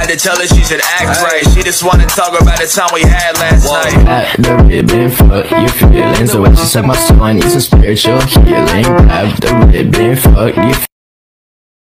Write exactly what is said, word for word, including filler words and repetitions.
had to tell her she should act right. She just wanna talk about the time we had last night. Grab the ribbon, fuck your feelings. The way she suck my soul, I need some spiritual healing. Grab the ribbon, fuck your